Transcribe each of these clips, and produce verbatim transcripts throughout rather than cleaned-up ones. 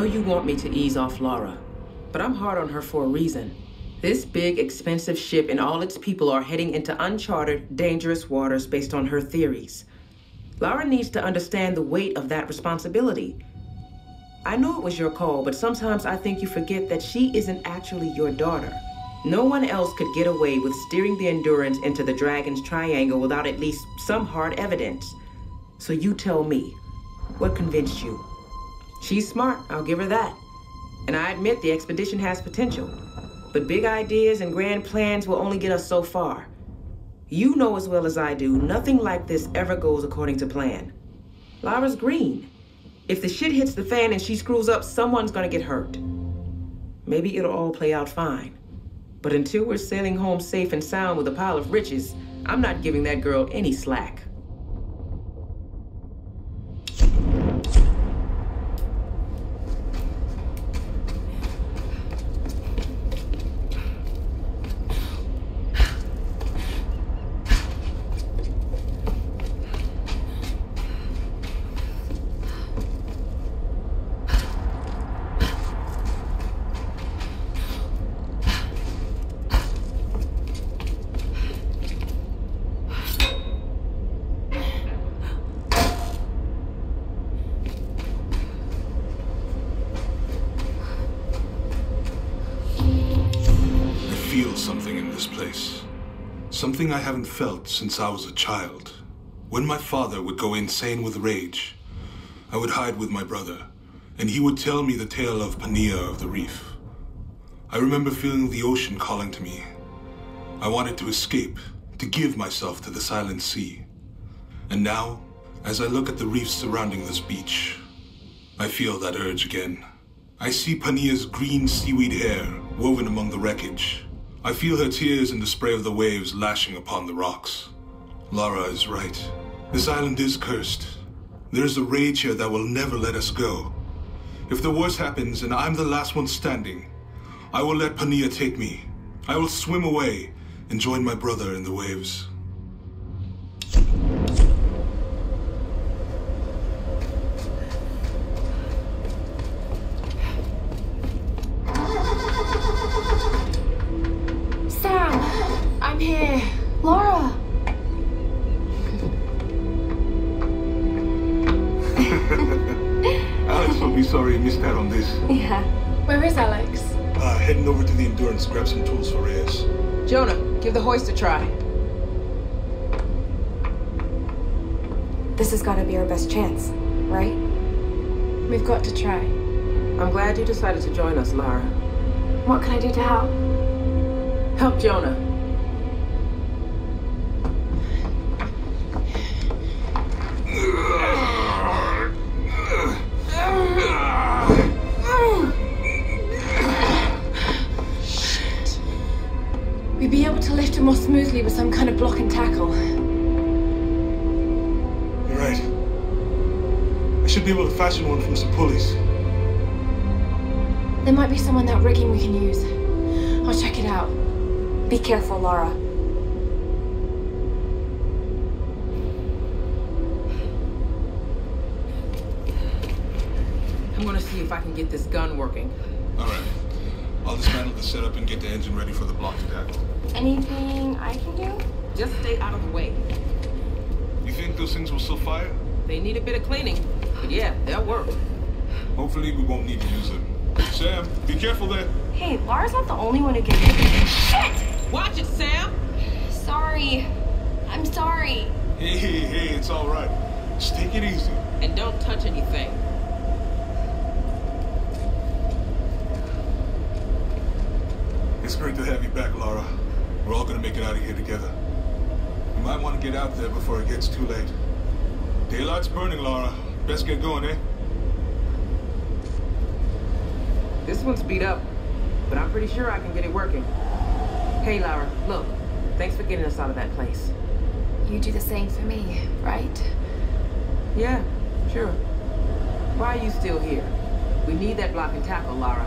know you want me to ease off Lara, but I'm hard on her for a reason. This big, expensive ship and all its people are heading into uncharted, dangerous waters based on her theories. Lara needs to understand the weight of that responsibility. I know it was your call, but sometimes I think you forget that she isn't actually your daughter. No one else could get away with steering the Endurance into the Dragon's Triangle without at least some hard evidence. So you tell me, what convinced you? She's smart, I'll give her that. And I admit the expedition has potential. But big ideas and grand plans will only get us so far. You know as well as I do, nothing like this ever goes according to plan. Lara's green. If the shit hits the fan and she screws up, someone's gonna get hurt. Maybe it'll all play out fine. But until we're sailing home safe and sound with a pile of riches, I'm not giving that girl any slack. Something I haven't felt since I was a child. When my father would go insane with rage, I would hide with my brother, and he would tell me the tale of Pania of the Reef. I remember feeling the ocean calling to me. I wanted to escape, to give myself to the silent sea. And now, as I look at the reefs surrounding this beach, I feel that urge again. I see Pania's green seaweed hair woven among the wreckage. I feel her tears in the spray of the waves lashing upon the rocks. Lara is right. This island is cursed. There is a rage here that will never let us go. If the worst happens and I'm the last one standing, I will let Pania take me. I will swim away and join my brother in the waves. Here, Lara. Alex will be sorry he missed out on this. Yeah. Where is Alex? Uh, heading over to the Endurance to grab some tools for Reyes. Jonah, give the hoist a try. This has got to be our best chance, right? We've got to try. I'm glad you decided to join us, Lara. What can I do to help? Help Jonah. Shit. We'd be able to lift him more smoothly with some kind of block and tackle. You're right. I should be able to fashion one from some pulleys. There might be some on that rigging we can use. I'll check it out. Be careful, Lara. I'm gonna see if I can get this gun working. All right. I'll dismantle the setup and get the engine ready for the block to tackle. Anything I can do? Just stay out of the way. You think those things will still fire? They need a bit of cleaning, but yeah, they'll work. Hopefully we won't need to use them. Sam, be careful there. Hey, Lara's not the only one who gets hit. Shit! Watch it, Sam! Sorry. I'm sorry. Hey, hey, hey, it's all right. Just take it easy. And don't touch anything. It's great to have you back, Lara. We're all gonna make it out of here together. You might want to get out there before it gets too late. Daylight's burning, Lara. Best get going, eh? This one's beat up, but I'm pretty sure I can get it working. Hey, Lara, look. Thanks for getting us out of that place. You do the same for me, right? Yeah, sure. Why are you still here? We need that block and tackle, Lara.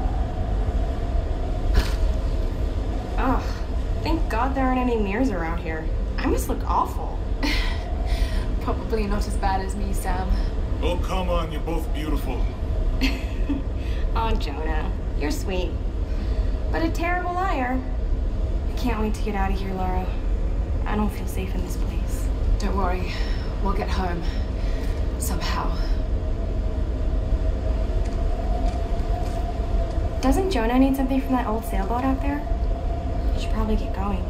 Ugh. Thank God there aren't any mirrors around here. I must look awful. Probably not as bad as me, Sam. Oh, come on, you're both beautiful. Oh, Jonah, you're sweet. But a terrible liar. I can't wait to get out of here, Lara. I don't feel safe in this place. Don't worry. We'll get home. Somehow. Doesn't Jonah need something from that old sailboat out there? We should probably get going.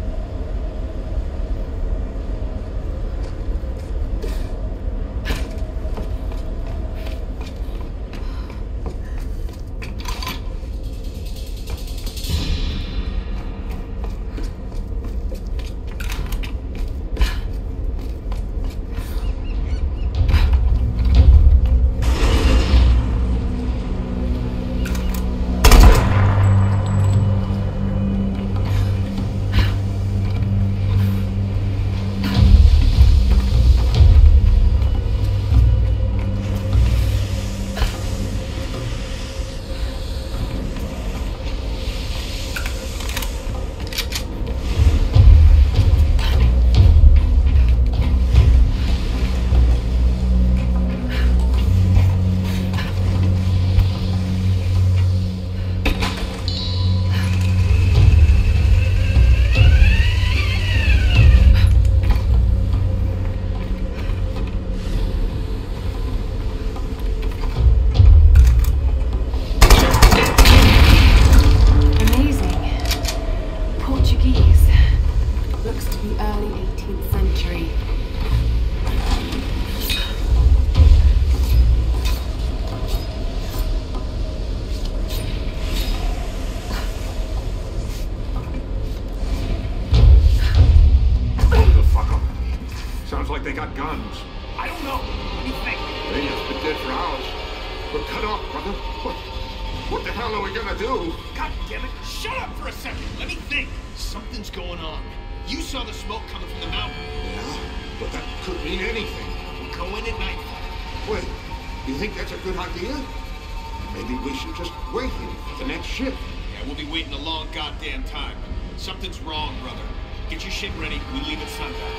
Something's wrong, brother. Get your shit ready. We leave at sundown.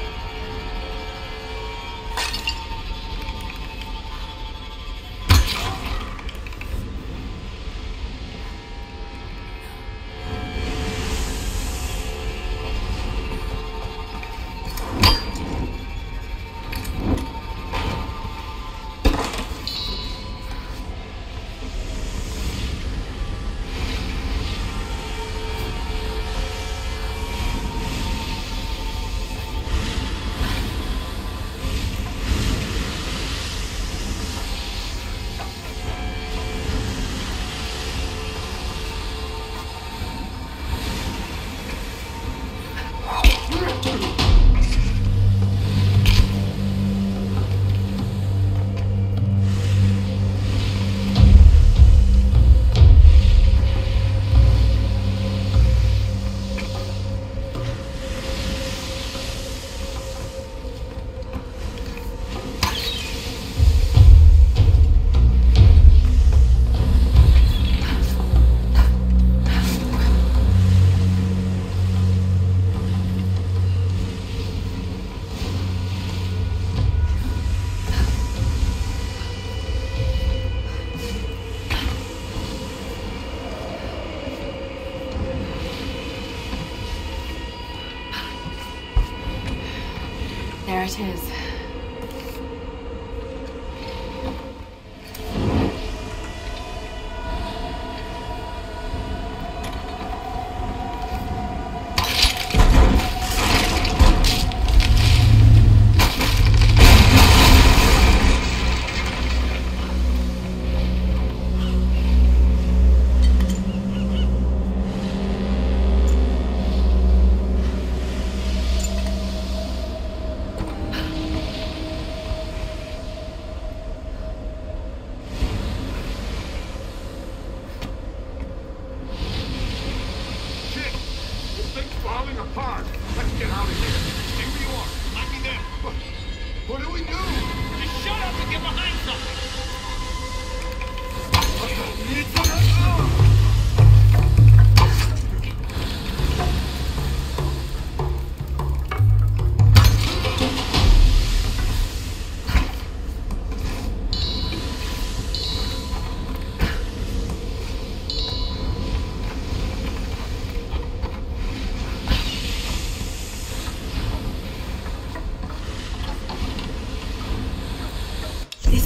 There it is.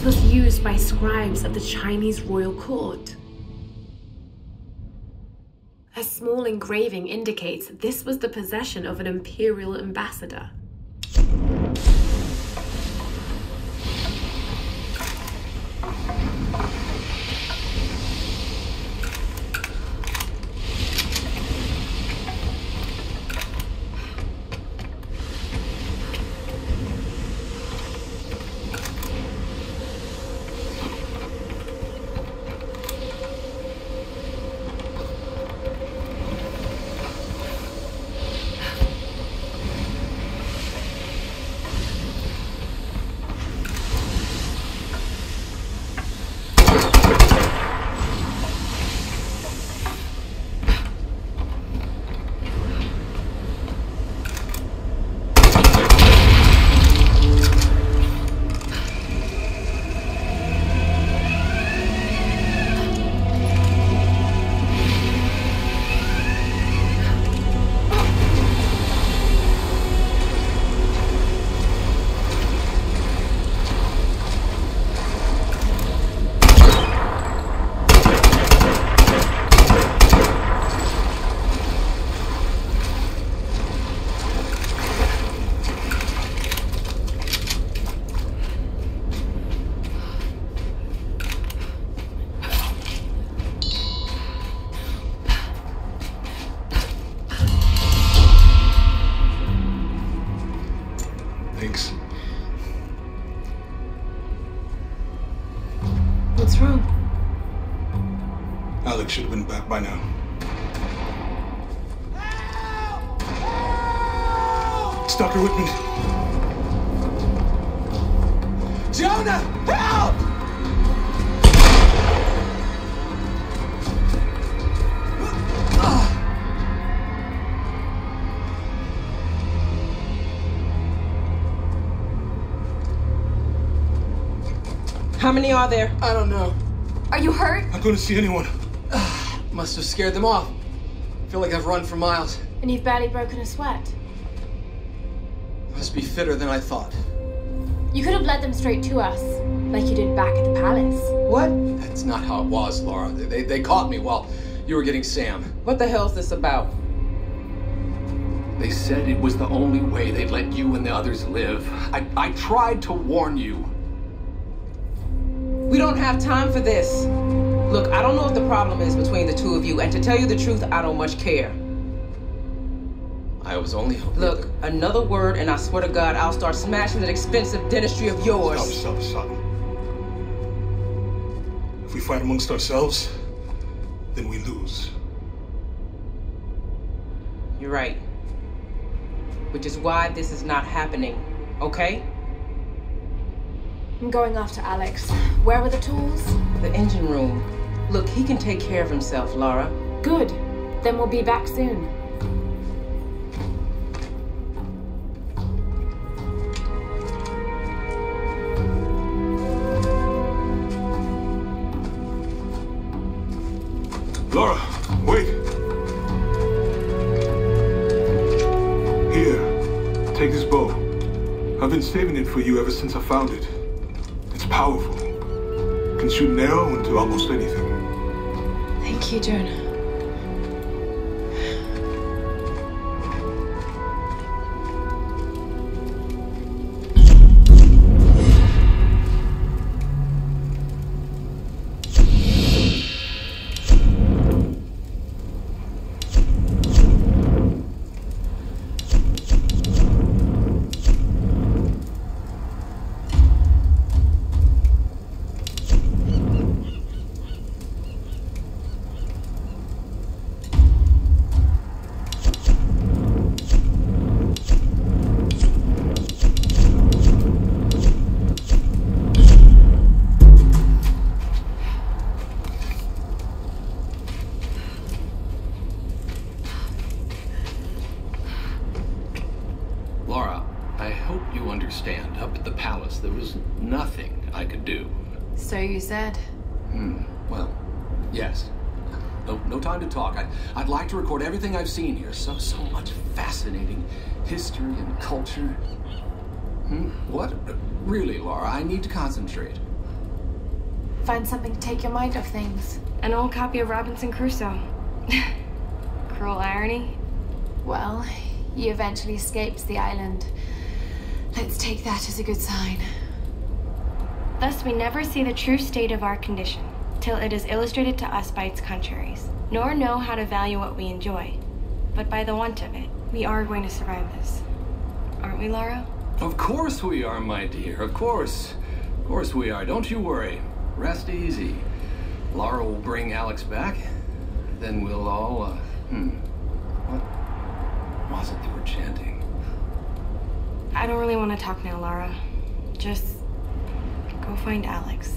was used by scribes of the Chinese royal court. A small engraving indicates this was the possession of an imperial ambassador. Thanks. What's wrong? Alex should have been back by now. Help! Help! It's Doctor Whitman. Jonah! Help! How many are there? I don't know. Are you hurt? I'm going to see anyone. Must have scared them off. Feel like I've run for miles. And you've barely broken a sweat. Must be fitter than I thought. You could have led them straight to us, like you did back at the palace. What? That's not how it was, Laura. They, they, they caught me while you were getting Sam. What the hell's this about? They said it was the only way they'd let you and the others live. I, I tried to warn you. We don't have time for this. Look, I don't know what the problem is between the two of you, and to tell you the truth, I don't much care. I was only hoping. Look, another word and I swear to God, I'll start smashing that expensive dentistry of yours. Stop, stop, stop. If we fight amongst ourselves, then we lose. You're right. Which is why this is not happening, okay? I'm going after Alex. Where were the tools? The engine room. Look, he can take care of himself, Lara. Good. Then we'll be back soon. Lara, wait. Here, take this bow. I've been saving it for you ever since I found it. It's powerful. It can shoot an arrow into almost anything. Thank you, Jonah. Understand, up at the palace, there was nothing I could do. So you said. Hmm, well, yes. No, no time to talk. I, I'd like to record everything I've seen here. So, so much fascinating history and culture. Hmm, what? Really, Laura, I need to concentrate. Find something to take your mind off things. An old copy of Robinson Crusoe. Cruel irony. Well, he eventually escapes the island. Let's take that as a good sign. Thus, we never see the true state of our condition, till it is illustrated to us by its contraries, nor know how to value what we enjoy. But by the want of it, we are going to survive this. Aren't we, Lara? Of course we are, my dear. Of course. Of course we are. Don't you worry. Rest easy. Lara will bring Alex back. Then we'll all, uh, hmm. What was it they were chanting? I don't really want to talk now, Lara. Just go find Alex.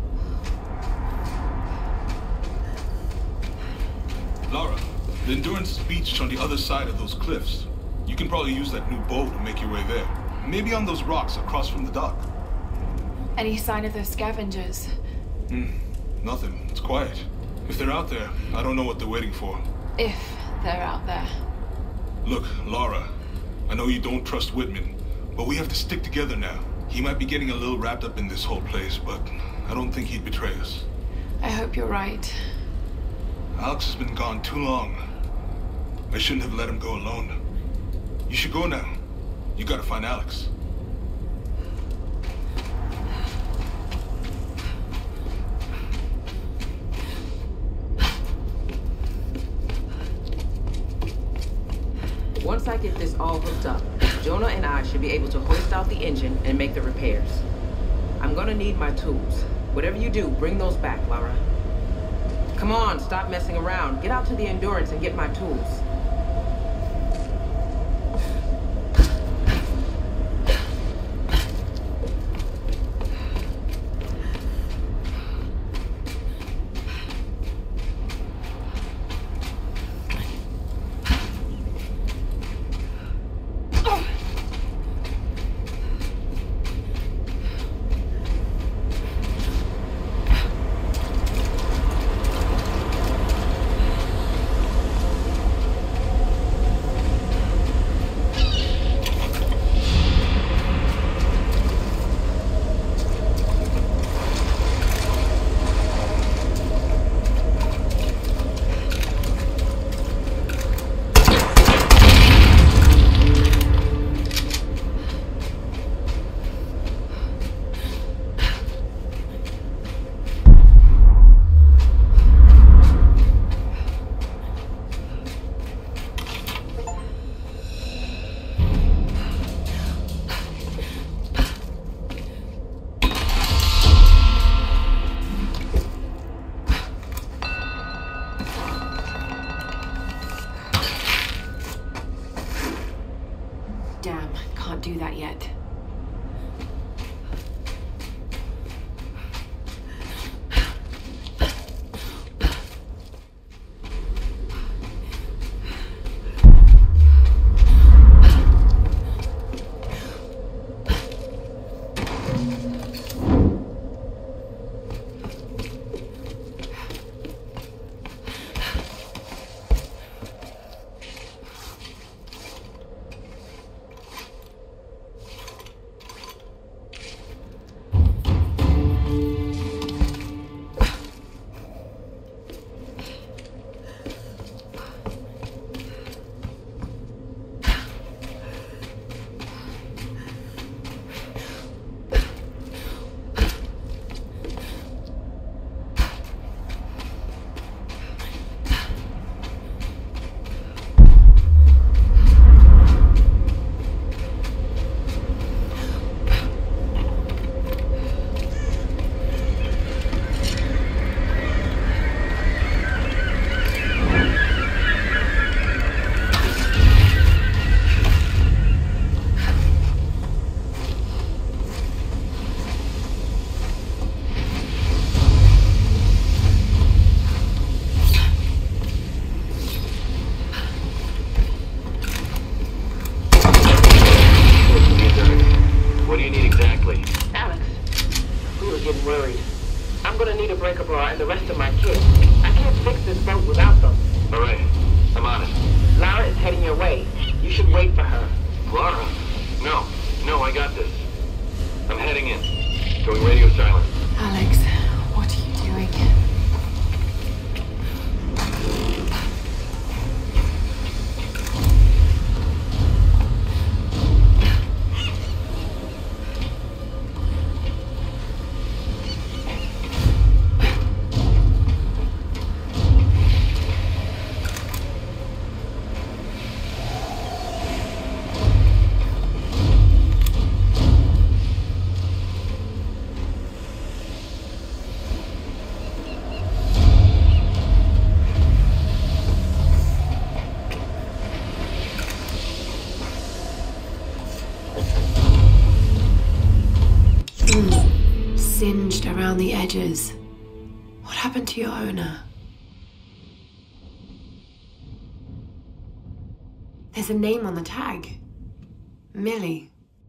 Lara, the Endurance is beached on the other side of those cliffs. You can probably use that new bow to make your way there. Maybe on those rocks across from the dock. Any sign of those scavengers? Hmm, nothing. It's quiet. If they're out there, I don't know what they're waiting for. If they're out there. Look, Lara, I know you don't trust Whitman, but we have to stick together now. He might be getting a little wrapped up in this whole place, but I don't think he'd betray us. I hope you're right. Alex has been gone too long. I shouldn't have let him go alone. You should go now. You gotta find Alex. Once I get this all hooked up, Jonah and I should be able to hoist out the engine and make the repairs. I'm gonna need my tools. Whatever you do, bring those back, Lara. Come on, stop messing around. Get out to the Endurance and get my tools. Do that yet. What are you doing? Singed around the edges. What happened to your owner? There's a name on the tag. Millie.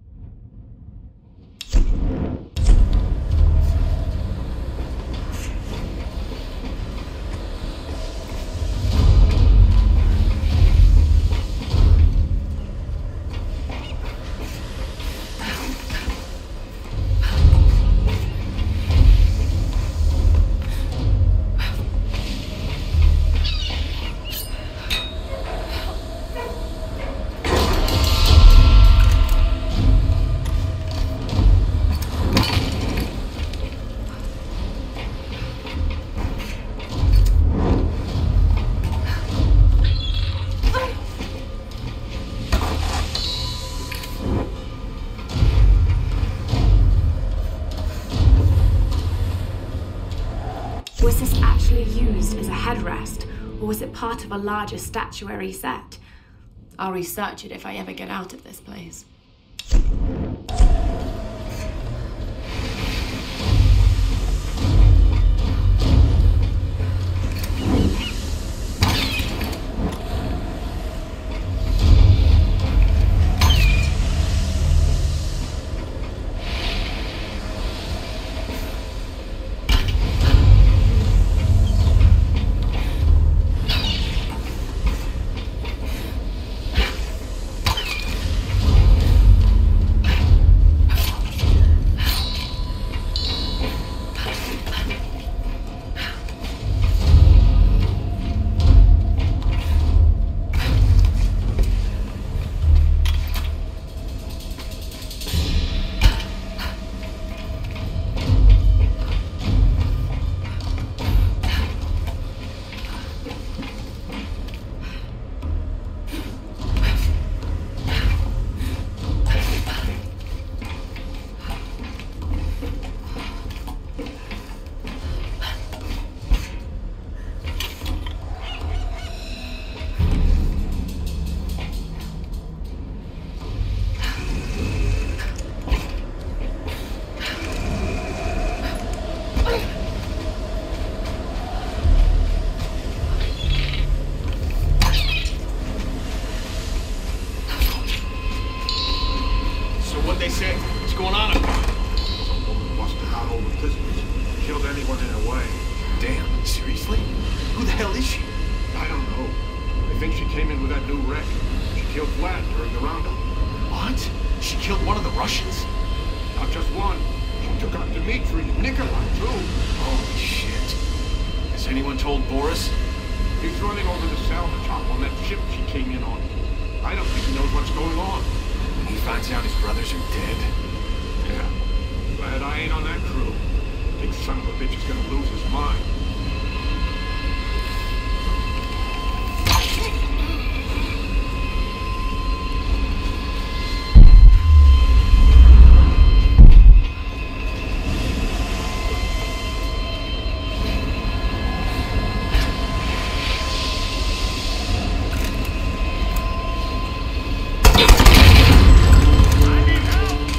Was this actually used as a headrest, or was it part of a larger statuary set? I'll research it if I ever get out of this place. He's running over the salvage hop on that ship she came in on. I don't think he knows what's going on. When he finds out his brothers are dead. Yeah. Glad I ain't on that crew. Big son of a bitch is gonna lose his mind. I need help!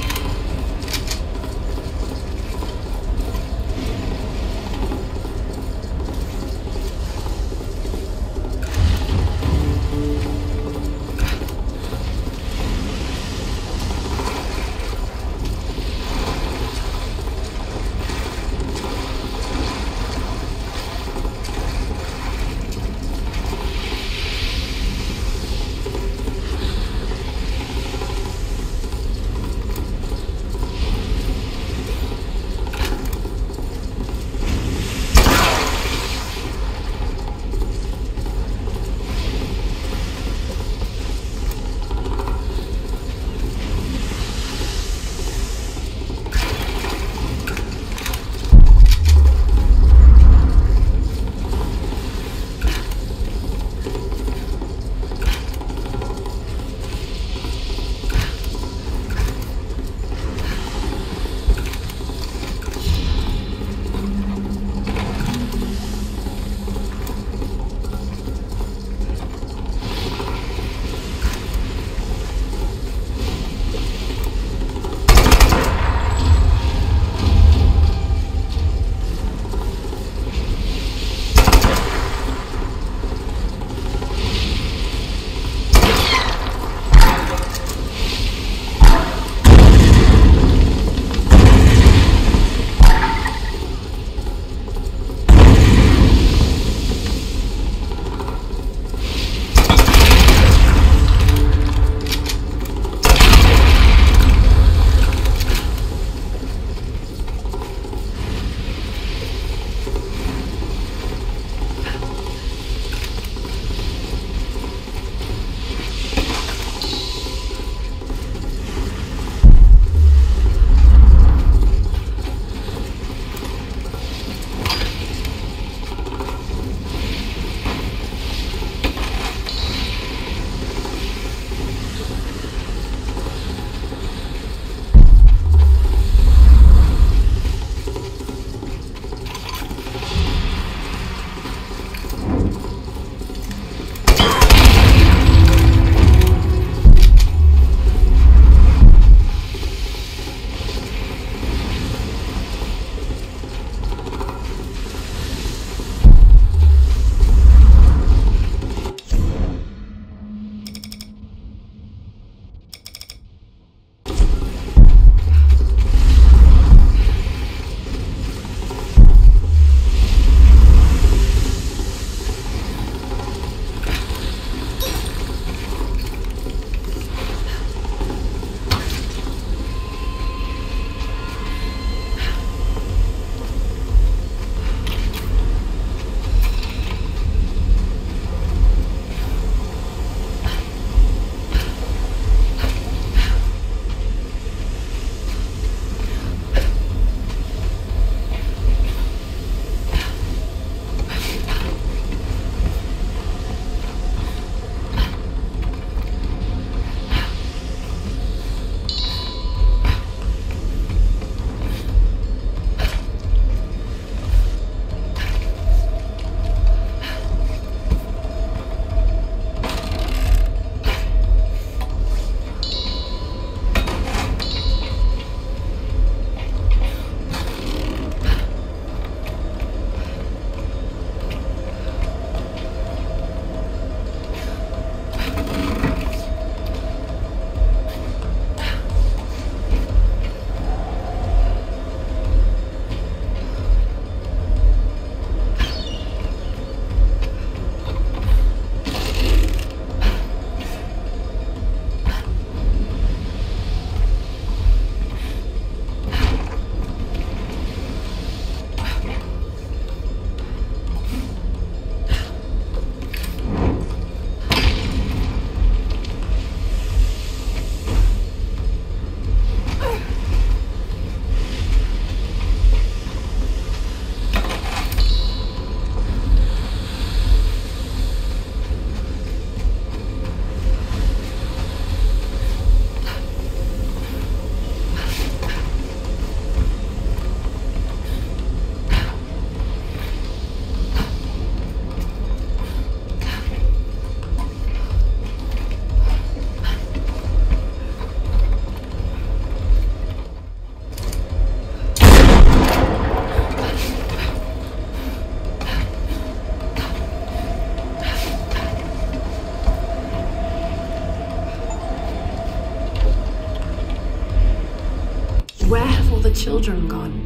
Where have all the children gone?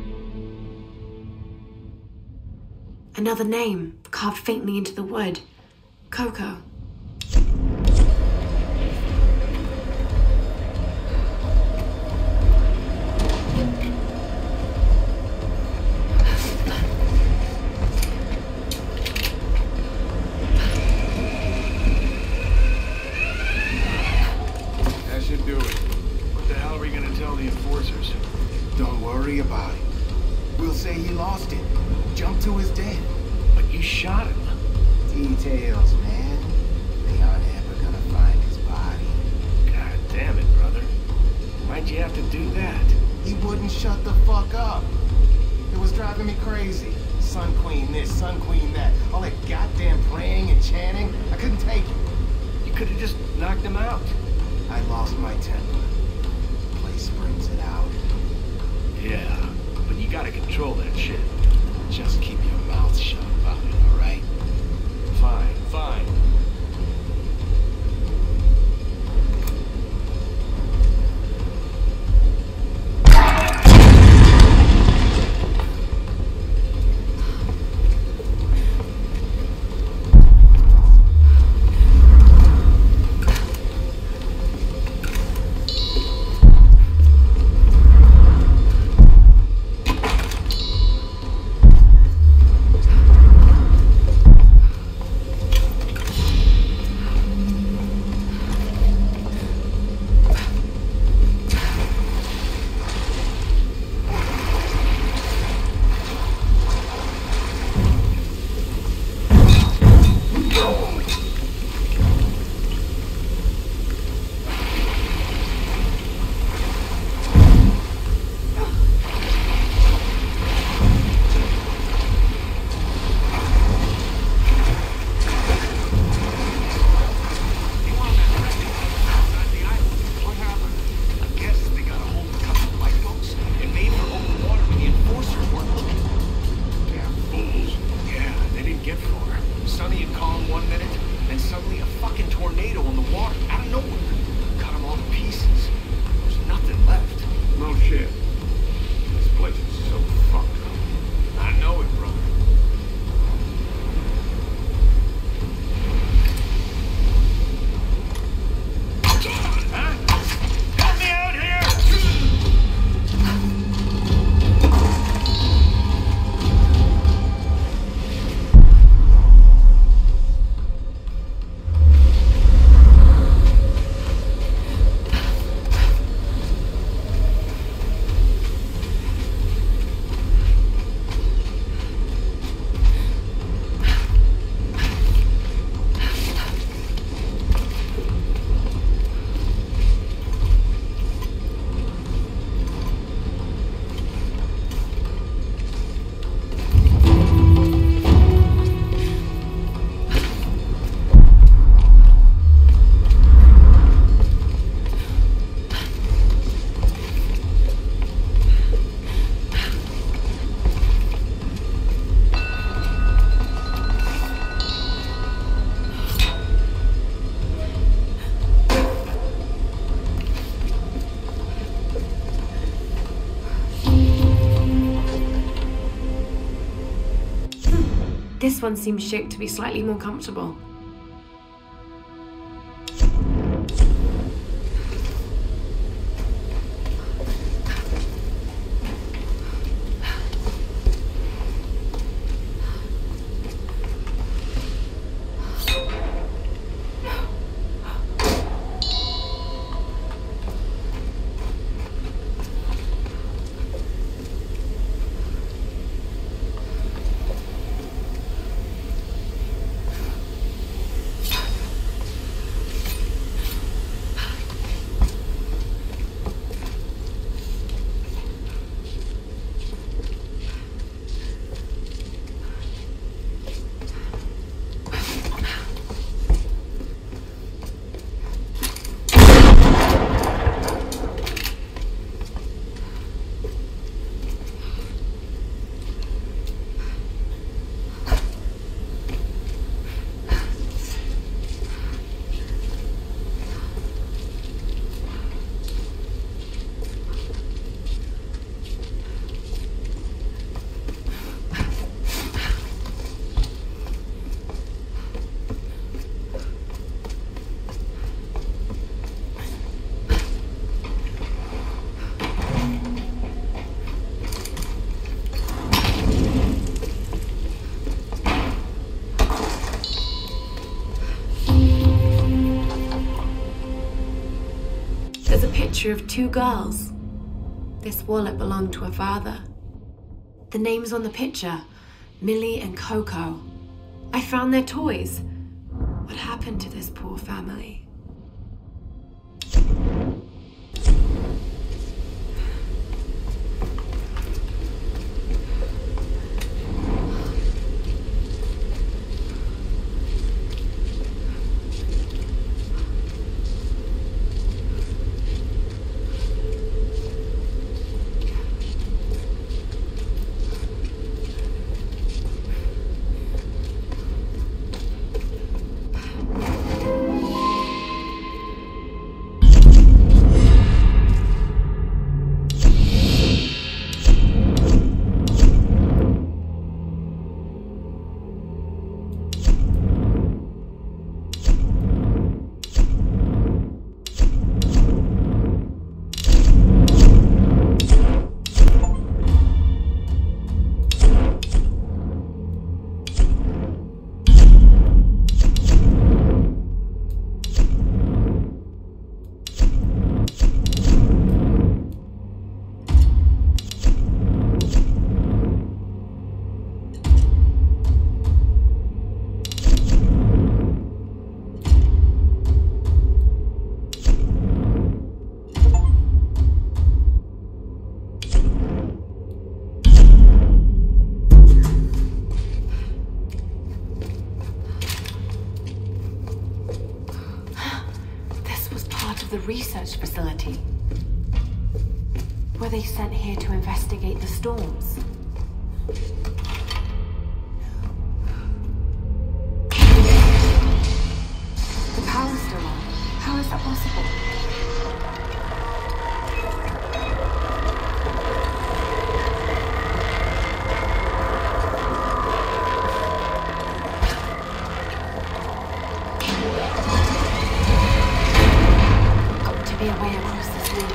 Another name, carved faintly into the wood. Coco. That should do it. What the hell are we gonna tell the enforcers? Don't worry about it. We'll say he lost it. Jumped to his death. But you shot him. Details, man. They aren't ever gonna find his body. God damn it, brother. Why'd you have to do that? He wouldn't shut the fuck up. It was driving me crazy. Sun Queen this, Sun Queen that. All that goddamn praying and chanting. I couldn't take it. You could have just knocked him out. I lost my temper. The place brings it out. Yeah, but you gotta control that shit. Just keep your mouth shut about it, alright? Fine, fine. This one seems shaped to be slightly more comfortable. picture of two girls. This wallet belonged to her father. The names on the picture, Millie and Coco. I found their toys. What happened to this poor family? The research facility. Were they sent here to investigate the storms? The power's still on. How is that possible? Be a way across this link.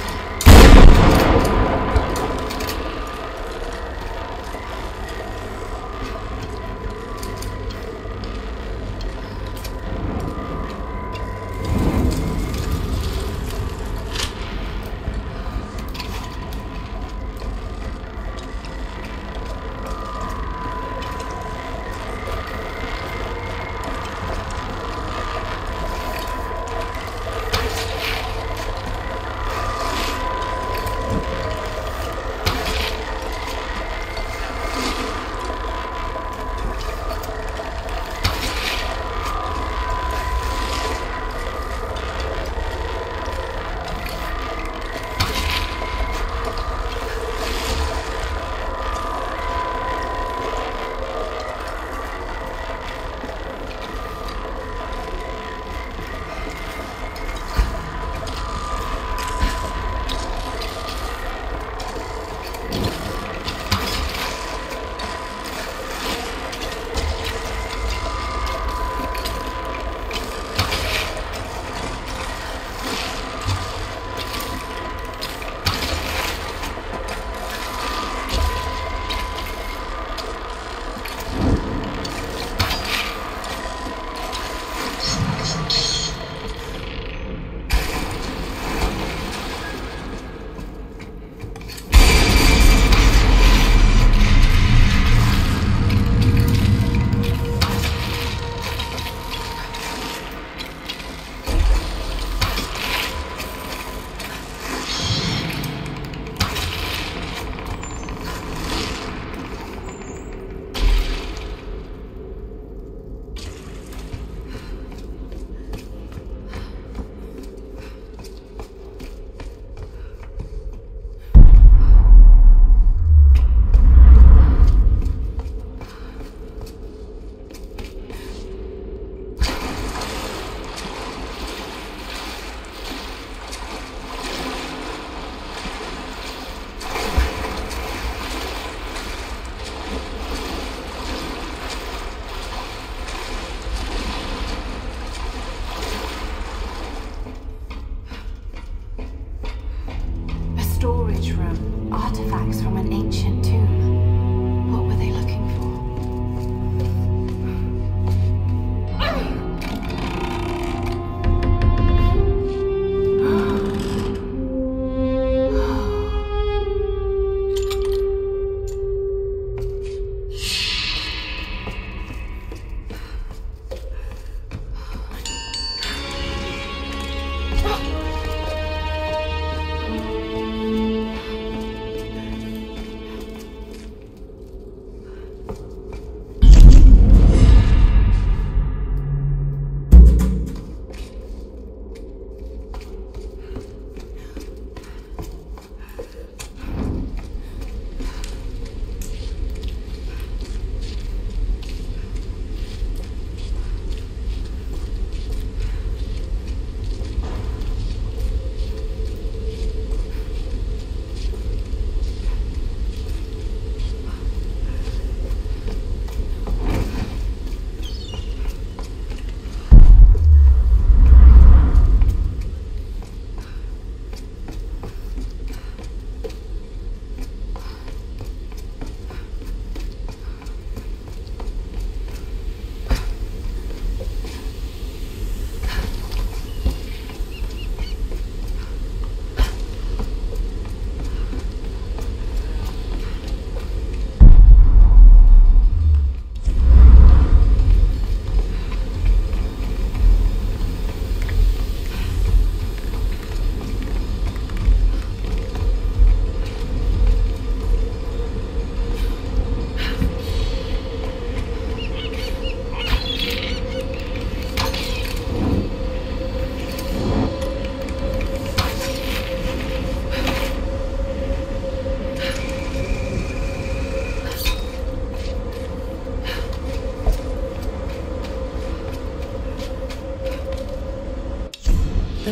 storage room, artifacts from an ancient tomb. What were they looking for?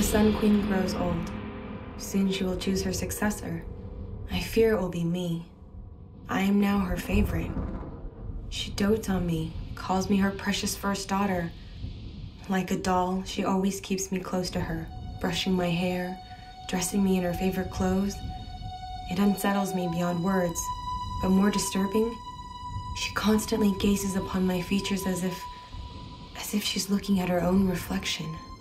Sun Queen grows old. Soon she will choose her successor. I fear it will be me. I am now her favorite. She dotes on me, calls me her precious first daughter. Like a doll, she always keeps me close to her, brushing my hair, dressing me in her favorite clothes. It unsettles me beyond words, but more disturbing, she constantly gazes upon my features as if, as if she's looking at her own reflection.